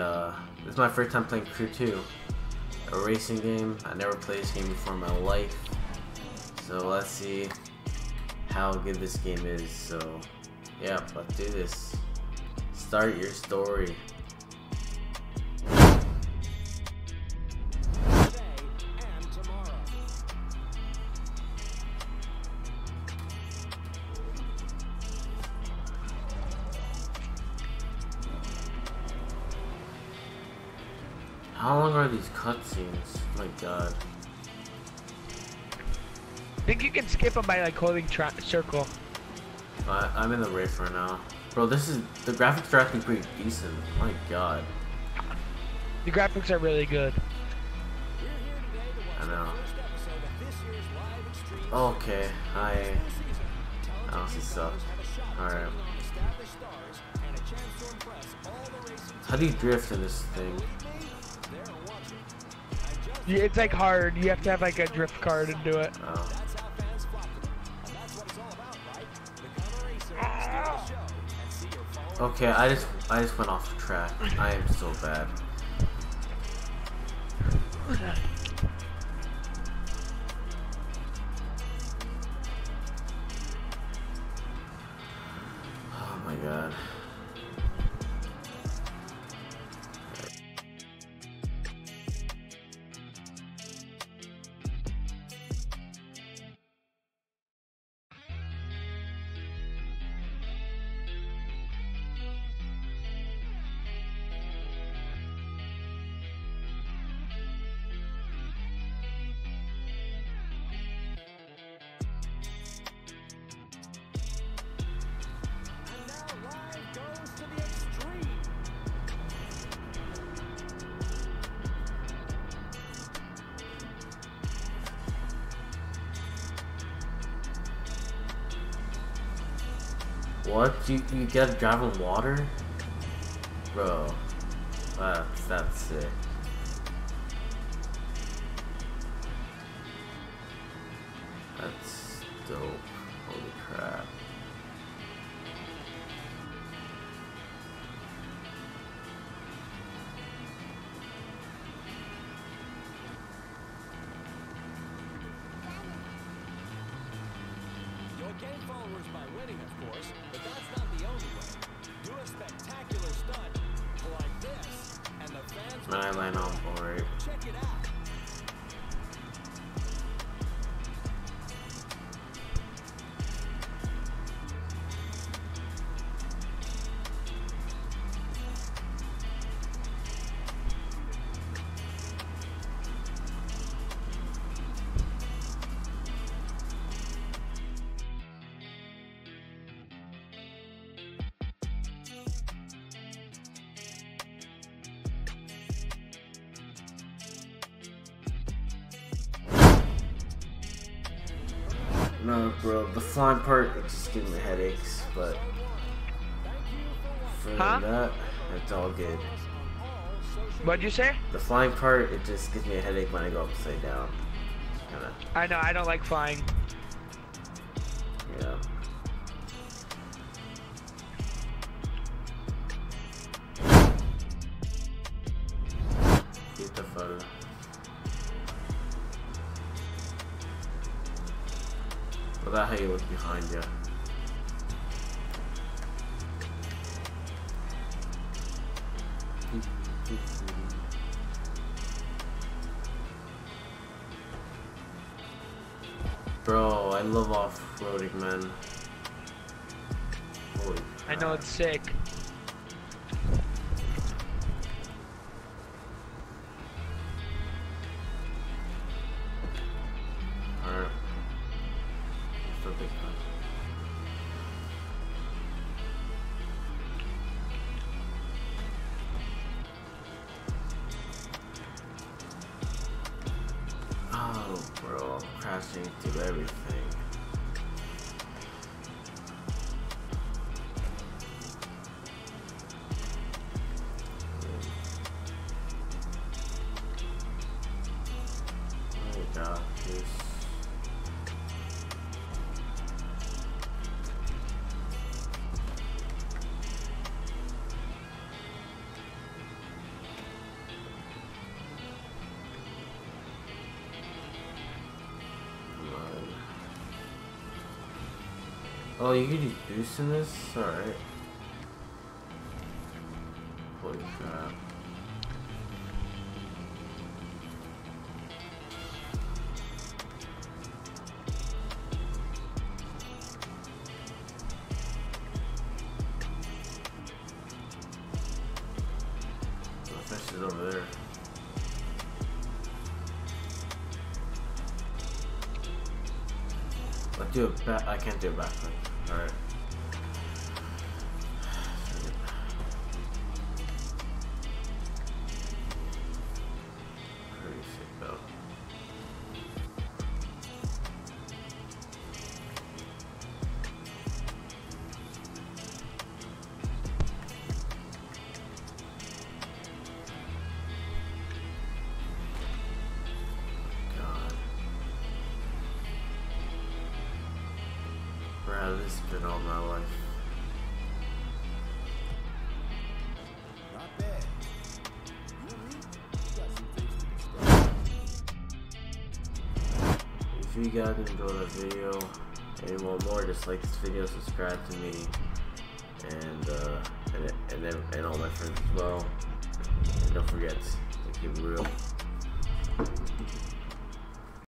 this is my first time playing Crew 2, a racing game. I never played this game before in my life, so let's see how good this game is. So yeah, let's do this. Start your story. How long are these cutscenes? Oh my god. I think you can skip them by like holding circle. I'm in the race right now. Bro, the graphics are acting pretty decent. My god. The graphics are really good. I know. Okay, I honestly suck. Alright. How do you drift in this thing? Yeah, it's like hard. You have to have like a drift car to do it. Oh. Okay, I just went off track. I am so bad. Oh my god. What? You get to drive on water? Bro, that's sick. That's dope. Holy crap. Gain followers by winning, of course, but that's not the only way. Do a spectacular stunt like this, and the fans will I land on board. check it out. No, bro, the flying part, it just gives me headaches, but for that, it's all good. What'd you say? The flying part, it just gives me a headache when I go upside down. Kinda. I know, I don't like flying. Yeah. Beautiful. Well, that's how you look behind you. Bro, I love off-roading, man. Holy crap. I know it's sick. Alright. Still big fun. Oh, bro, I'm crashing through everything. I got this. Oh, you can use boost in this? Alright. Holy crap. The fish is over there. Let's do a back. I can't do a backflip. Alright. Pretty sick though. Wow, this has been all my life. Not bad. You and me, we got some things to discuss. If you guys enjoyed the video and you want more, just like this video, subscribe to me, and all my friends as well. And don't forget to keep it real.